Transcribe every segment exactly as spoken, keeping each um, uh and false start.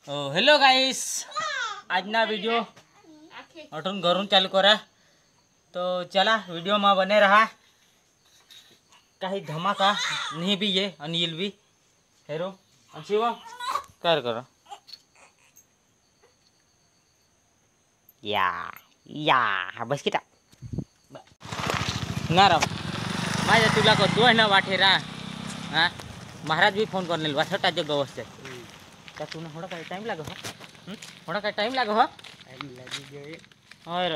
Hello guys, आज ना video अठून घरून चालू करा तो चला वीडियो में बने रहा कहीं धमाका नहीं भी ये अनिल भी हेरो शिव कर करो या या बस किता ना रहा माझ्या तुला करतो है ना वाठेरा हाँ महाराज भी फोन करने वाटता जो गवस्ते क्या तूने थोड़ा का टाइम लगा हो थोड़ा का टाइम लगा हो टाइम लगी गई और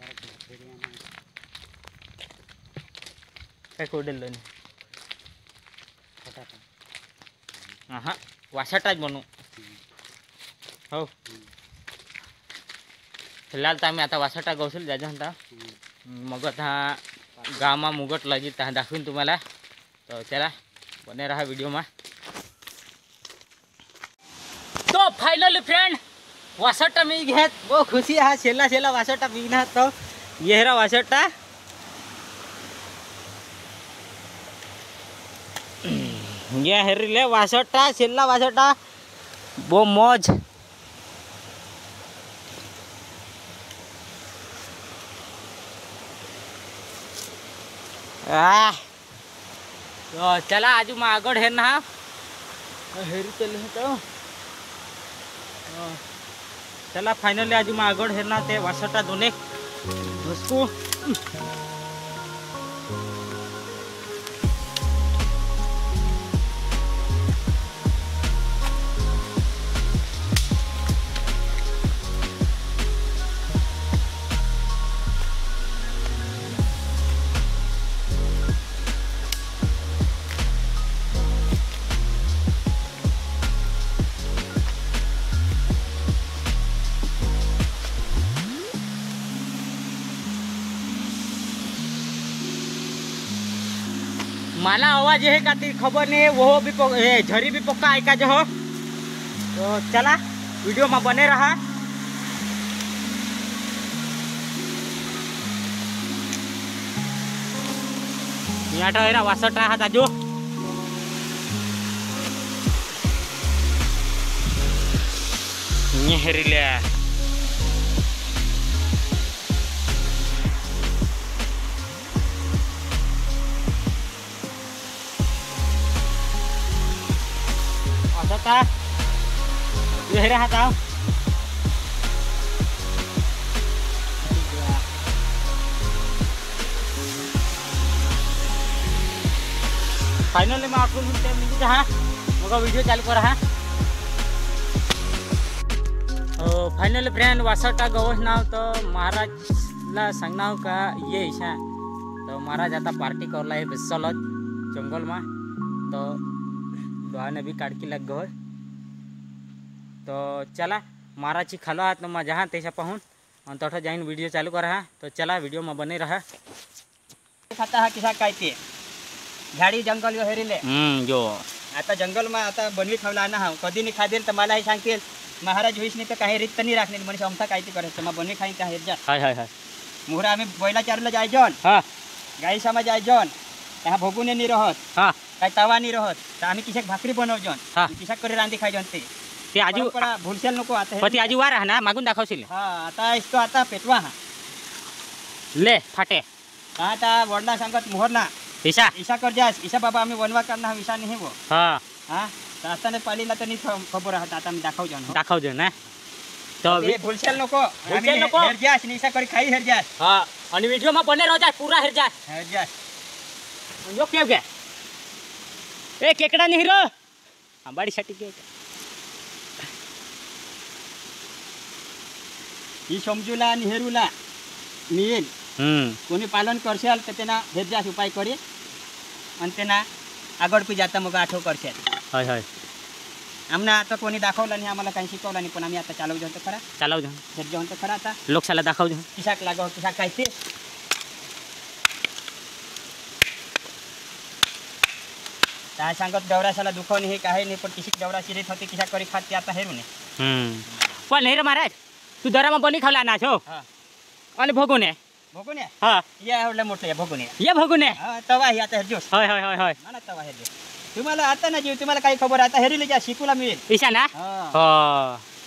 काय कोडेल लो हाँ वासाटाच बनू हो फिलहाल तो आम्ही आता वासाटा गवसल जायचं म्हणता मग आता गामा मुगट लगी दाखवीन तुम्हाला तो चला बने रहा वीडियो में। तो फाइनली फ्रेंड वासटा मी घेत वो खुशी हा शेला शेला वासटा बिना तो ये रहा वासटा ये हेरिले वासटा शेला वासटा वो मौज आ तो चला आजू में आगड़ है ना हेरी चले तो चला फाइनली आज मैं आगड़ है ना ते वासटा दोने उसको माला आवाज है का खबर नहीं वो भी झरी भी पक्का है का जो हो तो चला वीडियो में बने रहा। यहाँ तो वासटा हाथ आजो हेरिले ta ये रहा था फाइनली मैं आपको जहाँ मग वीडियो चालू कर रहा फाइनली फ्रेंड वासटा गवस नाव तो महाराज ला सांगना का ये ऐसा तो महाराज आता पार्टी करला है बेसल जंगल में तो ने भी काटकी लग गए तो चला महाराज खालो हाथ में जहाँ तैसा पाहून और तोठा जाइन वीडियो चालू कर रहा तो चला वीडियो में बने रहा खाता है किसा कहते झाड़ी जंगल यो हेरिले हम्म जो आता जंगल में आता बनवी खावला ना हा कधी नहीं खा देल तर मला हे सांगतील महाराज होईस नाही तर काही रीत नाही राखणे म्हणजे आमचा काहीती करायचं मग बनवी खाई का हेरजा हाय हाय हाय मुहरा आम्ही बैला चारला जाय जॉन हां गाई समाज जाय जॉन त्या भोगुने नहीं रहत हां काय तवा नहीं रहत तर आम्ही किशक भाकरी बनव जॉन हां किशक करे रांदी खाय जॉन ते ते आजू भूलसेल नको आता पती आजू वार है ना मागून दाखवशील हां आता इसको आता पेटवा हा ले फाटे आता वडला सांगत मोहरना ईशा ईशा कर जास ईशा बाबा आम्ही वनवा करना विषा नहीं वो हां हां रास्ताने पालीला तर नहीं खबर राहत आता आम्ही दाखव जॉन दाखव जॉन ना तो भूलसेल नको भूलसेल नको हेर जास ईशा करी खाई हेर जास हां आणि वीडियो में बने रह जास पूरा हेर जास हेर जास यो क्या गया ए केकड़ा नहीं रो अंबाड़ी साठी के ही समजूला नेहरूला मिळेल कोणी पालन करशाल तर त्यांना हेरजास उपाय करी आणि त्यांना आगड पी जाता मग आठव करशाल हाय हाय आमना आता कोणी दाखवलं नाही आम्हाला काही शिकवलं नाही पण आम्ही आता चालवू जातो खरा चालवू जाऊ हेरजा तर खरा आता लोकशाला दाखवू जाऊ किशाक लागव किशाक काय ते काय सांगत दौराशाला दुखव नाही काही नाही पण किशी दौरा शिरीत होते किशा करी खाते आता हेरू नाही हम्म पण नाही रे महाराज तू दरामा बनी खावला ना छो हां आणि भोगुने भोगुने हां ये एवढे मोठे भोगुने ये भोगुने हां तवा ही आता हेरजोस होय होय होय होय मला तवा हेरजो तुम्हाला आता ना जीव तुम्हाला काही खबर आता हेरीले जा शिकूला मिळेल ईशा ना हो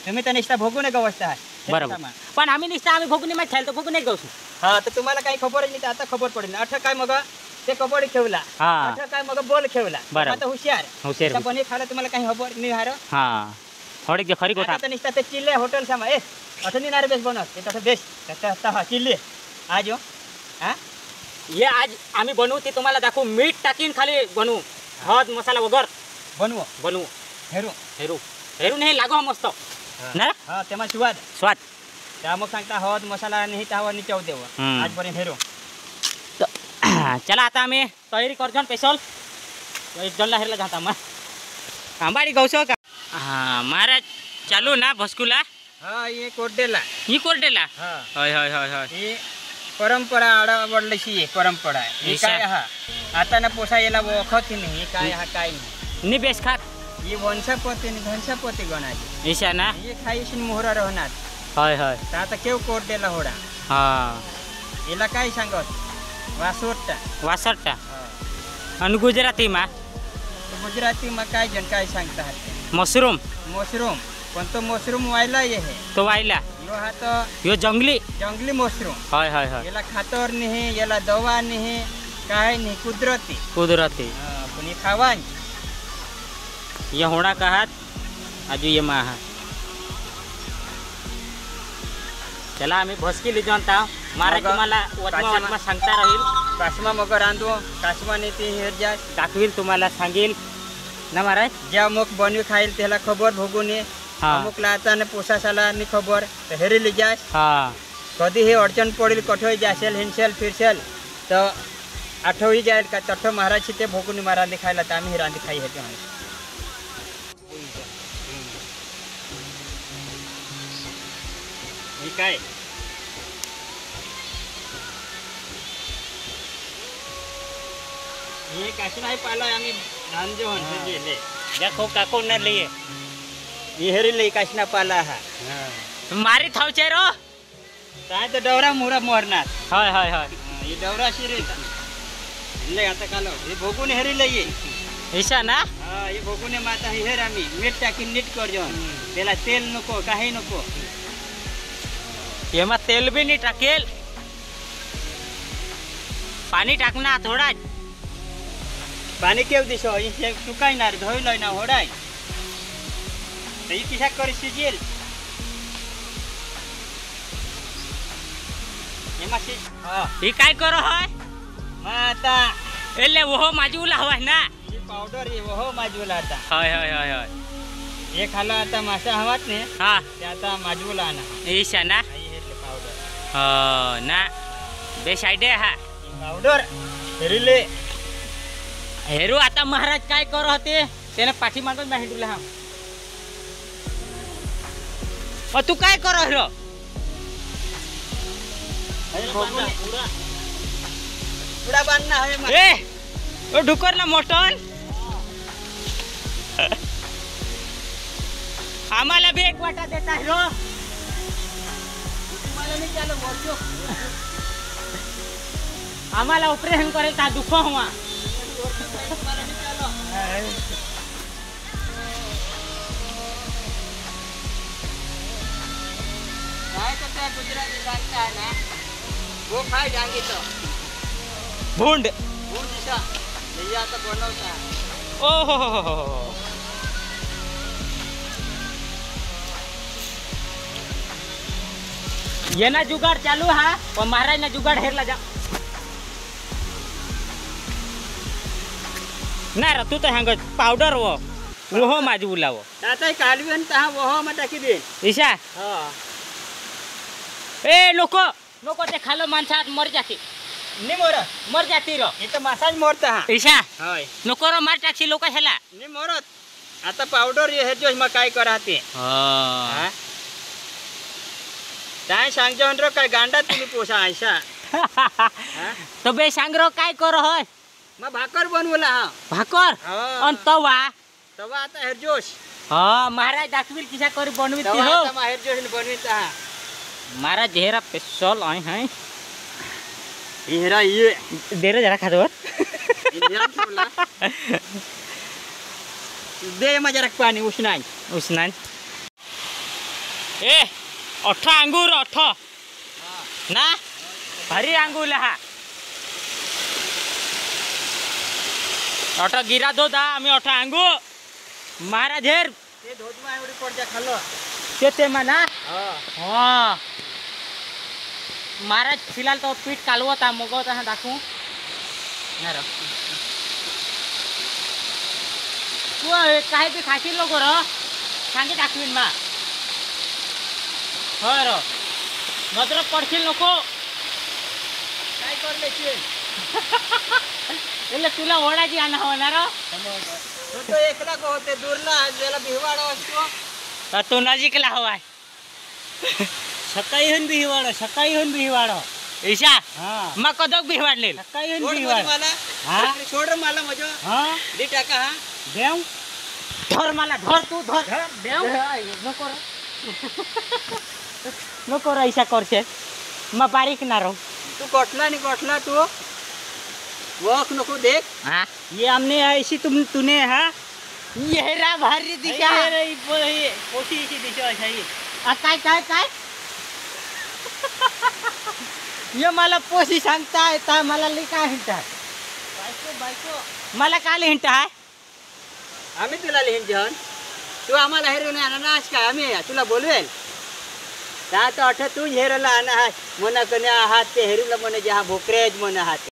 तुम्ही तर निष्ठा भोगून गवसता आहे बरोबर पण आम्ही निष्ठा आम्ही भोगून माहीत खायला तर भोगून नाही गवसू हा तर तुम्हाला काही खबर नाही तर आता खबर पडेल अठ काय मग ते कबड्डी खेळला हा अठ काय मग बॉल खेळला बरोबर. आता हुशार हुशार पण खाला तुम्हाला काही खबर नाही हार हा हडक खरी गोठा आता निष्ठा ते चिल्ले हॉटेल सामा ए अठनी नारे बेस बनव ते तसं बेस तसं हा चिल्ले आज हो हा ये आज आम्ही बनवू ते तुम्हाला दाखवू मीठ टाकीन खाली बनवू हळद मसाला वगैरे बनवू बनवू हेरू हेरू हेरू नाही लागो मस्त ना हा तेव्हा स्वाद स्वाद त्या मग सांगता हळद मसाला नाही त्यावर नाही चव देव हम्म. आजपर्यंत हेरू चला आता आम्ही तयारी करजो स्पेशल एक जणला हेरला जाता मग आंबाडी गौसो का हा महाराज चालू ना भस्कुला हा ये कोरडेला ही कोरडेला हा होय होय होय होय ही परंपरा आडवडल्याची परंपरा आहे ही निशा. काय हा आता ना पोसा याला ओळखत नाही काय हा काय नाही नि बेस खात ही वंशपती आणि घंशपती गणाची ईशा ना ही खाईशी मोहरा राहणार होय होय तर आता केव कोरडेला होडा हा हिला काय सांगत वासोटा वासरटा आणि गुजराती मा गुजराती मग काय जण काय सांगतात मशरूम मशरूम पण तो मशरूम व्हायला ये हे तो वायला यो हा तो यो जंगली जंगली मशरूम होय होय होय याला खातर नाही याला दवा नाही काय नाही कुदरती कुदरती हा, पण हे खावान ये होणा का हात आजू ये मा हा चला आम्ही भस्की लिजवता महाराज मग तुम्हाला वचमा काशीमा- वचमा सांगता राहील काश्मा मग रांधू काश्मा नाही ती हेर जा दाखवील तुम्हाला सांगेल ना महाराज ज्या मग बनवी खाईल त्याला खबर भोगून ये हा अमुकला आता ने पोसासाला नि खबर तर हेरी जास हा कधी हे अडचण पडेल कठोई जासेल हिंसेल फिरसेल तर आठवही जाईल का तठ महाराज ते भोगून महाराज खायला तर आम्ही रांधी खाई होते म्हणे हे काय हे काशी नाही पाहिलं आम्ही रांधे गेले देखो काको न लिए हे हेरी लई काशी ना पाला हा मारी थावचे रो काय तर डवरा मुरा मोरणार होय होय होय हे डवरा शिरे लय आता कालो हे भोगून हेरी लई ईशा ना हा हे भोगून माता हे हेर आम्ही मीठ टाकीन नीट करजो त्याला तेल नको काही नको एमा तेल भी नहीं टाकेल पानी टाकना थोड़ा पाणी केव दिसो हे सुकाय ना धोई लय ना होडाय तर ही किसा कर शिजेल एमा शि हा ये काय करो है माता एले वो माजूला हवा ना ही पावडर हे हो माजूला आता हाय हाय हाय हाय हे खाला आता मासा हवात ने हा ते आता माजूला आणा ईशा ना आई हेरले पावडर हो ना बेस आयडिया हा पावडर हेरिले हेरू आता महाराज काय करो होते त्याने पाठी मागून नाही तुला हा और तू काय करो हिरो अरे भोगून पुडा बांधना हवे मा ए ओ ढुकर ना मोटन आम्हाला भी एक वाटा देता हिरो मला नाही चालो मोरचो आम्हाला ऑपरेशन करेल ता दुखो हुआ मला नाही चालो काय करता गुजराती सांगता है ना वो खाय डांगी तो भूंड वो दिशा ये आता बनवता ओ हो हो हो हो ये ना जुगाड़ चालू है और महाराज ना जुगाड़ हेरला जा ना रे तू तो हंग पाउडर वो वो माझी बुलावो आता कालवेन ता वो मा टाकी दे ईशा हां ए लोको लोको ते खालो माणसात मर जाती नि मोर मर जाती रो इथं मासाज मोरता हा ईशा होय नको रो मार टाकशी लोक ह्याला नि मोरत आता पावडर हे जो मग काय कराते हा काय सांगजो रो काय गांडा तुम्ही पोसा आयशा तो बे सांग रो काय करो होय मग भाकर बनवला हा भाकर हा. अन तवा तवा आता हेरजोश हा महाराज दाखविल किसा करी बनवित तवा हो आता मा हेरजोश बनविता हा महाराज घेरा पेशल आए हैं हेरा ये दे रे जरा खादो इंडियन ठेवला दे मजा रख पाणी उष्णाय उष्णा ए अठ आंगुर अठ ना भारी आंगुर लहा अठ गिरा दो दा आम्ही अठ आंगू महाराज हेर ते धोदमा एवढी पडजा खाल्लो ते ते म्हणा हां हां महाराज फिलहाल तो पीठ कालवता मगवता हा दाखवू नार तू काय बी खाशील नको र सांगे दाखवीन मा होय र नजर पडशील नको काय करले ते એટલે तुला ओढाची आणा होणार तो तो एकला को होते दूरला ज्याला भिवाड असतो तू नजीकला हवाय सकाळी होऊन भिवाड सकाळी होऊन भिवाड ईशा हां मग कदक भिवाडले सकाळी होऊन भिवाड मला हां सोड मला मजो हां दे टाका हा देव धर मला धर तू धर देव नको रे नको रे ईशा करशे मग बारीक ना रो तू कोठला नहीं कोठला तू वॉक नको देख हाँ ये हमने ऐसी तुम तूने है ये रा भारी दिशा पोटी की दिशा है आ काय काय काय ये मला पोशी सांगताय ता मला लई काय हिंटा बायको बायको मला काय हिंटा आहे आम्ही तुला लिहिन जन तू आम्हाला हेरून अनानास काय आम्ही तुला बोलवेल ता तो अठ तू हेरला अनाहास मना कने आहात ते हेरूला मने जहा भोकरेज मन आहात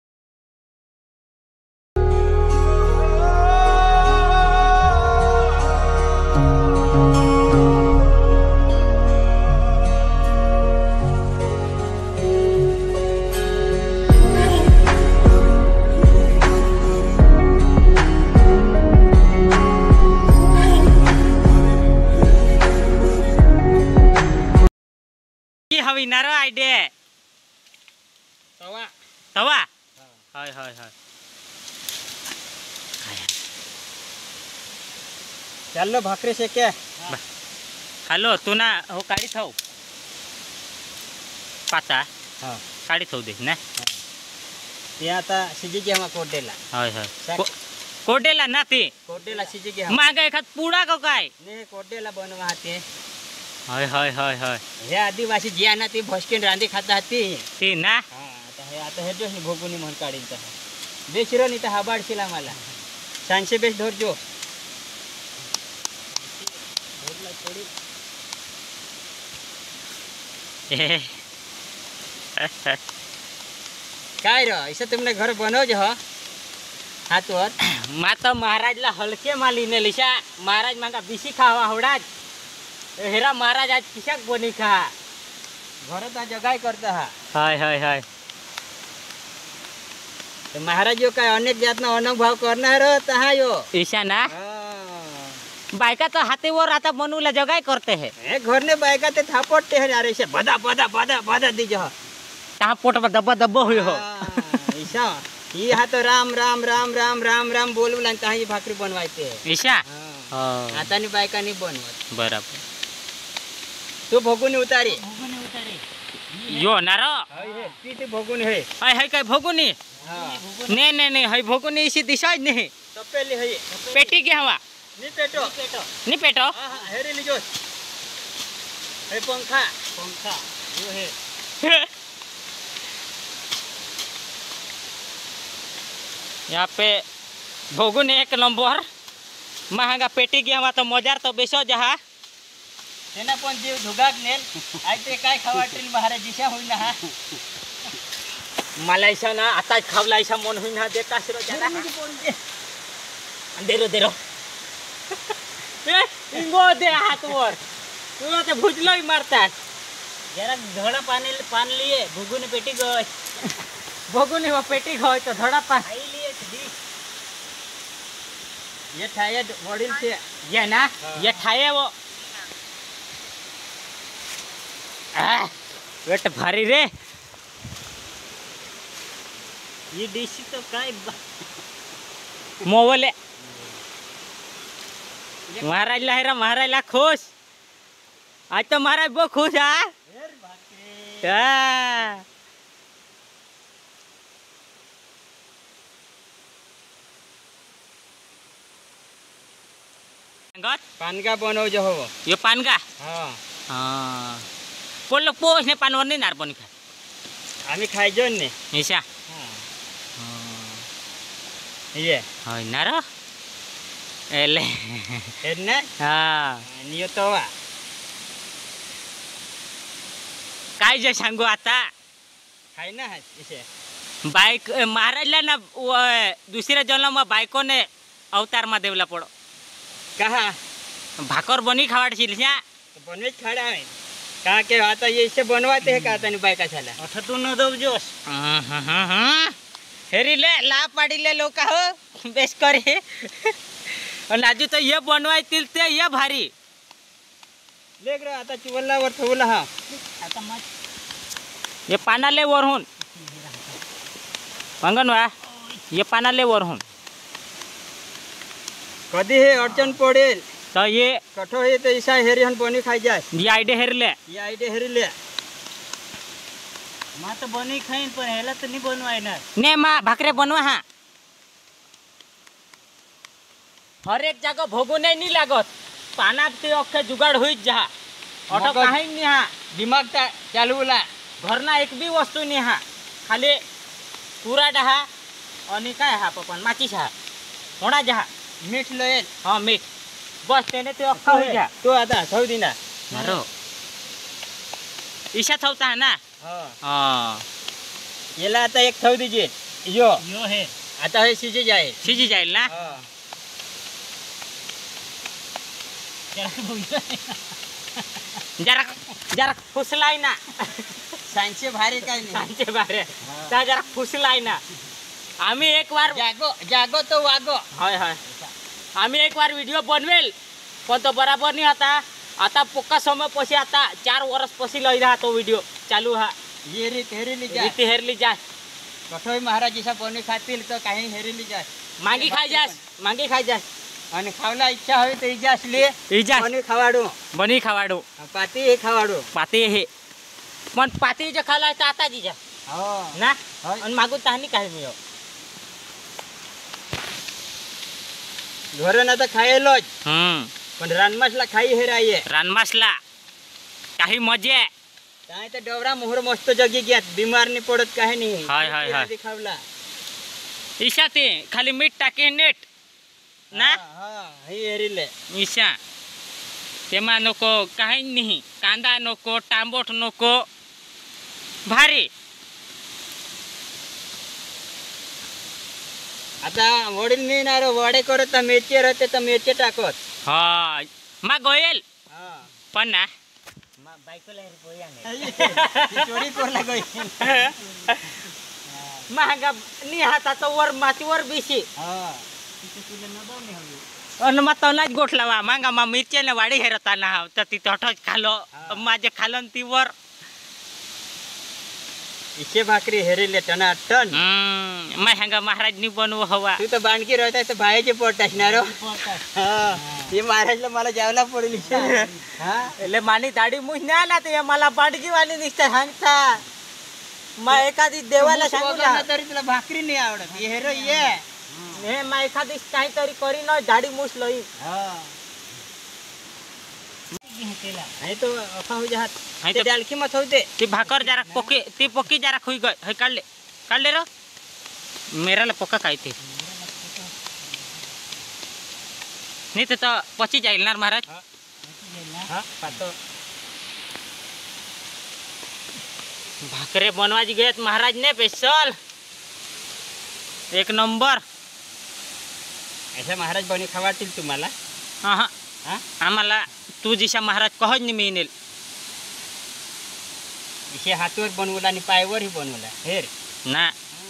हवी नारो आयडिया तवा तवा हाय हाय हाय चाललो भाकरी शेके हॅलो तू ना हो काढी थाव पाचा हां काढी थाव दे ना ते आता शिजी घे मा कोडेला हाय हाय कोडेला ना ते कोडेला शिजी घे माग एखाद पुडा का काय ने कोडेला बनवा ते हाय हाय हाय हाय हे आदिवासी जी आहे ना ती भोसकीन रांदी खाता ती ती ना हां आता हे आता हे जो हे भोगुनी म्हण काढीन तर बेशिरो नी तर हाबाडशीला मला सांशे बेस धोर जो धोरला थोडी काय रो ऐसा तुमने घर बनो जो हातवर माता महाराजला हलके माली ने लिशा महाराज मागा बिशी खावा होडाज हेरा महाराज आज किशाक बनी खा घर ता जगाय करता हा हाय हाय हाय तो महाराज जो काय अनेक जातना अनुभव करणार तहा यो ईशा ना हां बायका तो हातेवर आता मनूला जगाय करते है हे घर ने बायका ते थापटते है अरे से बदा बदा बदा बदा दीजो तहाँ पोट में दब्बा दब्बा हुई हो ऐसा ये हा तो राम राम राम राम राम राम बोलू लन तहा ये भाकरी बनवायते ईशा हां आता नि बायका नि बनवत बराबर तू भोगुनी उतारी यो नारो हाय हे ती ते भोगुनी है हाय हाय काय भोगुनी हां ने ने ने हाय भोगुनी इसी दिशा नहीं तपेली है पेटी के हवा नि पेटो पेटो नहीं पेटो हां हां हेरे लिजो हे पंखा पंखा यो है यहाँ पे भोगुनी एक नंबर महंगा पेटी के हवा तो मजार तो बेसो जहा तेना पण जीव धुगाक नेल आज ते काय खावाटील महाराज दिशा होईना हा मला ऐसा ना आता खावला ऐसा मन हुई ना देखा सिरो जरा देरो देरो ए इंगो दे हाथ वर तू ते भुजलो ही मारतात जरा धड़ा पानी पान लिए भुगुनी पेटी गय भोगुनी वो पेटी गय तो धड़ा पा आई लिए दी ये ठाया वडील से ये ना ये खाए वो आ वेट भारी रे ये डिश तो काय मोवले महाराज लहरा महाराज ला खुश आज तो महाराज बहुत खुश है हाँ। पानगा बनव जो हो ये पानगा हाँ हां पोल पोस ने पानवर ने नार बनी खा आम्ही खायचो ने निशा ये होय ना रो एले हे ना हां नियो तो वा काय जे सांगू आता खाय ना इसे बाईक महाराजला ना दुसऱ्या जन्म बायकोने अवतार मा देवला पडो कहा भाकर बनी खावाडशील श्या तो बनवेच खाड़ा है कहा के आता ये इसे बनवाते हैं का तनी बायका झाला अठ तू न दब जोस हेरी ले ला पाडी ले लोक हो बेस करे और आजू तो ये बनवायतील ते ये भारी लेक रे आता चिवल्ला वर ठेवला हा आता मत ये पानाले वरहून मंगनवा ये पानाले वरहून कधी हे अडचण पडेल तो ये कठो हे तो ईसा हेरी हन बनी खाई जाए ये आइडे हेरले ये आइडे हेरी ले मा तो बनी खाईन पण हेला तो नहीं बनवाय ना ने मा भाकरे बनवा हा हर एक जगह भोगू नहीं लागत पाना ते अखे जुगाड़ होई जा ऑटो काही नहीं हा दिमाग ता चालूला घरना एक भी वस्तू नहीं हा खाली पूरा डहा आणि काय हा पपन माचीस हा होणा जहा मीठ लोयल हाँ मीठ बस तेने ते अक्का हो जा तो आता थौ दिना मारो ईशा थौता है ना हां हाँ येला आता एक थौ दीजिए यो यो है आता हे सीजे जाए सीजी जाइल ना हां जरा जरा फुसलाई ना सांचे भारी काय नाही सांचे बारे ता जरा फुसलाई ना आम्ही एक बार जागो जागो तो वागो हाय हाय आम्ही एक बार व्हिडिओ बनवेल पण तो बराबर नहीं आता आता पक्का समय पसी आता चार वर्ष पसी लई रहा तो व्हिडिओ चालू हा ये रे हेरीली जा रीति हेरली जा कठोई महाराज जसा बनी खातील तो काही हेरीली जा मांगी खाई जास मांगी खाई जास आणि खावला इच्छा होई तो इजास ले इजास बनी खवाडू बनी खावाडो पाती हे खवाडू पाते हे पण पाते जे खाला तर आता जीजा हो ना होय. आणि मागू ताहनी काय मी घरन आता खायलोच हम्म पण रानमासला खाई हेराये रानमासला काही मजे काय तर डवरा मोहर मस्त जगी ग्यात बीमार नाही पडत काही नाही हाय, हाय, हाय. ते खावला ईशा ते खाली मीठ टाके नेट ना हां हे हेरिले ईशा तेमा नको काही नाही कांदा नको टांबोट नको भारी आता वडील मी ना रे वडे करत तर मिरची रहते तर मिरची टाकत हा मा गोयल हां पण ना मा बायकोला हेर पोया नाही चोरी करला गई महागा नि हाताचा वर मातीवर बेसी हां अन मग तनाच गोठलावा मांगा मा मिरच्याने वाडी हेरताना हाव तर ती तठच खालो माझे खालन ती वर इसे भाकरी हेरिले टना टन हम्म मैं हंगा महाराज नि बनवू हवा तू तर बांडकी रहता है तो भाईचे पोट टाकणार हां हे महाराजला मला जावला पडेल हां એટલે માની દાઢી મૂછ ના ના તે मला बाडगी वाली निष्ठा सांगता मा एखादी देवाला सांगू ना तरी तुला भाकरी नाही आवडत हे हेरो ये हे मा एखादी काहीतरी करी न दाढी मूछ लई हां नाही तो अफा हो जात हाय ते तो- डालकी मत होते ती भाकर जरा पोकी ती पोकी जरा खुई गई हे काढले काढले रो मेरा ला पोका खाई थे नहीं तो, तो पची जाइल ना महाराज हां पातो भाकरे बनवाजी गयत महाराज ने स्पेशल एक नंबर ऐसा महाराज बनी खवातील तुम्हाला हाँ हाँ हां आम्हाला तू जिशा महाराज कहज नहीं मिळेल इसे हातवर बनवला आणि पायवर ही बनवला हेर ना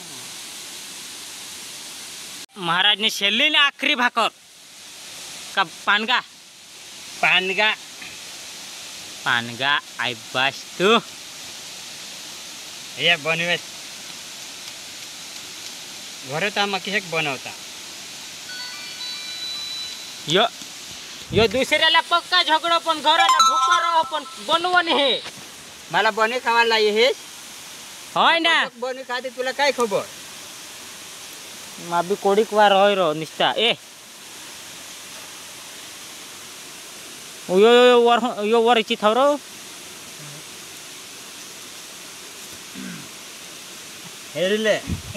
महाराज ने शेली ने आखरी भाकर का पानगा पानगा पानगा आई बस तू हे बनवेत घरे तर मग किसे बनवता यो यो दुसऱ्याला पक्का झगडो पण घराला भूका रहो पण बनवो नाही मला बने खावायला हे होय ना बने खाते तुला काय खबर माबी कोडीक वार होय रो निष्ठा ए यो यो वर यो वर इची थवरो हेरुले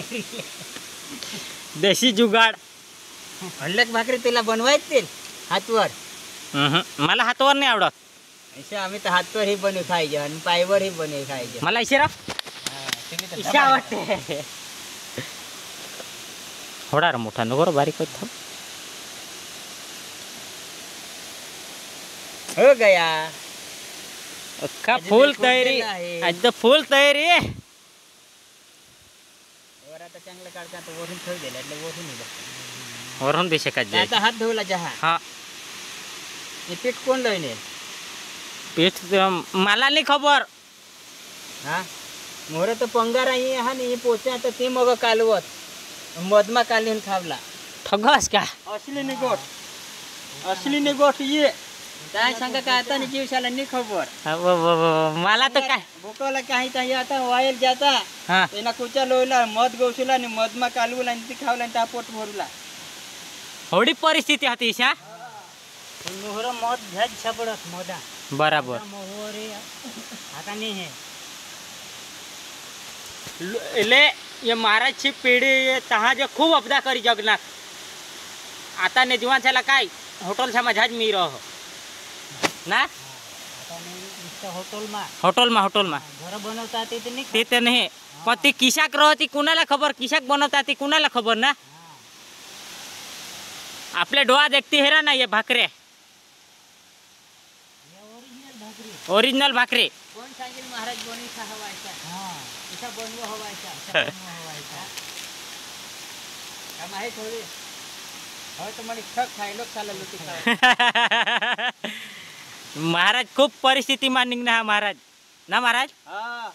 देशी जुगाड. हल्लक भाकरी तुला बनवा येतील हातवर? हम्म, मला हातवर नाही आवडत. अशा आम्ही तर हातवर ही बनवू खायचे आणि पायवर ही बनवू खायचे. मला इशिरा इशा आवडते. थोडा रे मोठा नको रे, बारीक होत. हो गया अख्खा फुल तयारी, आज फुल तयारी. वर आता चांगलं काढता तर वरून ठेव दिला એટલે वरून निघा. वरून बी शेकात जाय. आता हात धुवला जहा. हा हे पीठ कोण लईने? पीठ मला नाही खबर. हा मोर तर पंगार आहे हा नाही पोचे आता ते मग कालवत मधमा कालीन खावला. ठगस का? असली नि गोट असली नि गोट ये काय सांगा का आता नि जीवशाला नि खबर. मला तर काय भूकवला काही काही आता वायल जाता हा तेना कुचा लोयला मध गवसुला आणि मधमा कालवला आणि ती खावला आणि ता पोट भरला. होडी परिस्थिती होती ईशा. मोहर मध घ्याच छपडत मोदा बराबर. मोहर आता नाही हे ले ये महाराजची पिढी ये तहा जे खूप अपदा करी जगनात. आता ने जीवन छाला काय होटल छा मजाज मी रहो ना. आता नाही होटल मा होटल मा होटल मा घर बनवता ते ते नाही ते तर नाही. पण ती किशाक रहती कुणाला खबर, किशाक बनवता ती कुणाला खबर ना. आपले डोळा देखती हेरा ना ये भाकरे ओरिजिनल भाकरी ओरिजिनल भाकरी. कोण सांगेल महाराज बनवी खा हवायचा. हा इसा बनवा हवायचा इसा बनवा हवायचा का माहित होवे. हो तर मला खक खायलो खाला लुटी खा. महाराज खूप परिस्थिती मान निघना हा महाराज ना महाराज. हा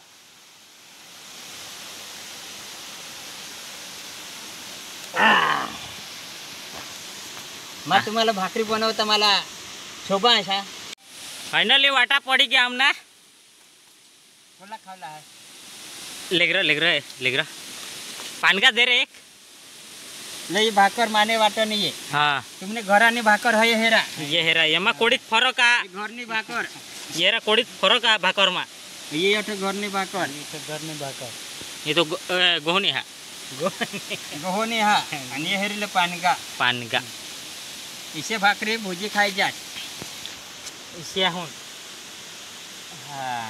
मग तुम्हाला भाकरी बनवता मला शोभा अशा फायनली वाटा पड़ी गया हमना. कोणला खावला आहे लेकर लेकर लेकर पानगा दे रे एक. लई भाकर माने वाटो नहीं है. हाँ तुमने घरानी भाकर है हेरा ये हेरा येमा कोडीत फरक आ. घरनी भाकर येरा कोडीत फरक आ भाकर मा. ये अठे घरनी भाकर ये घरनी भाकर ये तो गोहनी हा गहोनी हा आणि हे हेरीले पानगा पानगा. इसे भाकरी भुजी खाई जात. इसे हून हा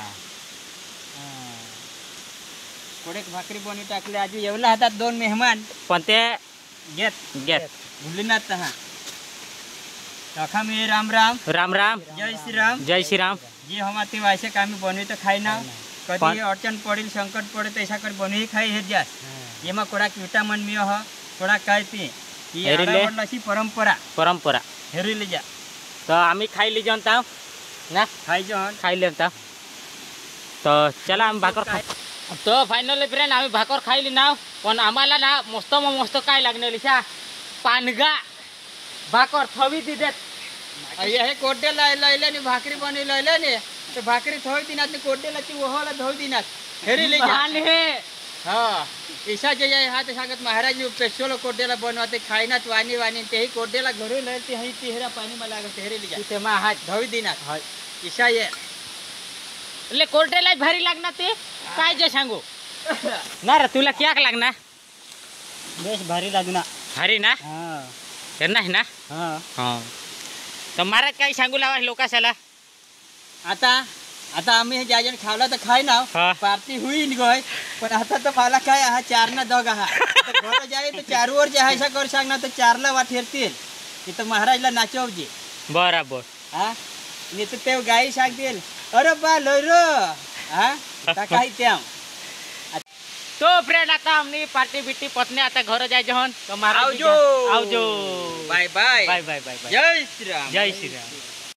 कोडेक भाकरी बनी टाकले. आज येवला हातात दोन मेहमान पण ते घेत घेत. भुलीनात तहा तखा मी राम राम राम राम जय श्री राम जय श्री राम. जी हम आते वैसे काम बनवी तो खाई ना कधी पण- अडचण पडेल संकट पडे तैसा कर बनवी खाई हे जास. येमा कोडा विटामिन मियो ह कोडा काय ती ही हेरिले? आरावडलाची परंपरा परंपरा. हेरिले जा तो आम्ही खाई ली जाऊन ताव ना खाई जहन खाई ले ताव. तो चला आम्ही भाकर खा. तो फायनली फ्रेंड आम्ही भाकर खायली ना. पण आम्हाला ना मस्त मग मस्त काय लागणार लिशा पानगा भाकर थवी ती देत. ये हे कोड्डे ला लैले नि भाकरी बनी लैले नि तो भाकरी थोई दिनात नि कोड्डे ला ती वहाला धोई दिनात हेरिले जा. भान हे हा ईशा जे आहे हात सांगत महाराज नि पेशोल कोड्डेला बनवाते खाईनात वाणी वाणी तेही कोड्डेला घरून लय ती ही तिहरा पाणी मला लागत हेरिले जा तिथे मा हात धोई दिनात ईशा ये ले कोर्टेला भारी लागणार ते काय जे सांगू ना रे तुला क्या लागणार. बेस भारी लागना. भारी ना हा हे नाही ना. हा हां तर महाराज काही सांगू लावा लोकाशाला. आता आता आम्ही हे ज्या जण खावला तर खाय ना हा. पार्टी हुई नि गय पण आता तर मला काय हा चार ना दग हा घर जाय तर चार वर जे हायसा कर सांग ना तर चारला वाट हेरतील इथं महाराजला नाचवजे. बराबर. हा नि तर ते गाई सांगतील अरे बा लोय रो हा का काही त्या तो फ्रेंड आता आमनी पार्टी बिट्टी पत्नी आता घर जाय जहन तो महाराज आवजो. आवजो. Bye bye bye bye bye bye. जय श्री राम जय श्री राम.